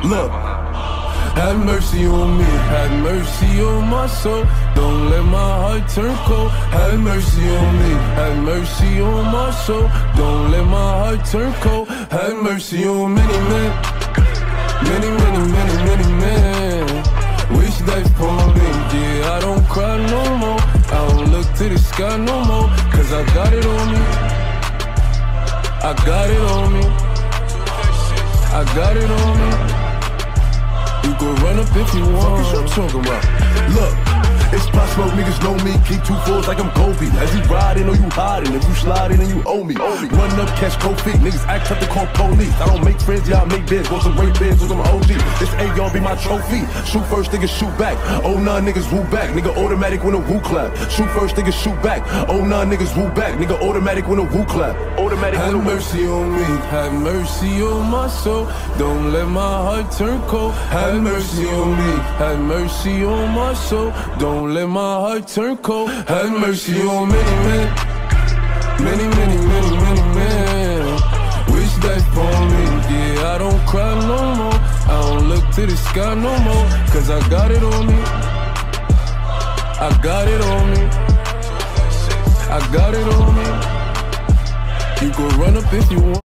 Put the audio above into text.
Look, have mercy on me, have mercy on my soul. Don't let my heart turn cold. Have mercy on me, have mercy on my soul. Don't let my heart turn cold. Have mercy on many men, many, many, many, many men. Wish life upon me, yeah, I don't cry no more. I don't look to the sky no more, cause I got it on me. I got it on me. I got it on me. You can run up if you want. What you talking about? Look, it's possible niggas know me. Keep 2 4s like I'm Kobe. As you riding or you hiding, if you sliding and you owe me. Run up, catch cold feet. Niggas act up to call police. I don't make friends, y'all make bids. Want some rape bids, want some OG. This AR be my trophy. Shoot first, niggas shoot back. Oh nah, niggas woo back. Nigga automatic when a woo clap. Shoot first, niggas shoot back. Oh nah, niggas woo back. Nigga automatic when a woo clap. Automatic have mercy on me, have mercy on my soul. Don't let my heart turn cold. Have mercy on me, have mercy on my soul. Don't let my heart turn cold. Have mercy on many men, many, many, many, many men. Wish that upon me, yeah, I don't cry no more. I don't look to the sky no more, cause I got it on me. I got it on me. I got it on me. You can run up if you want.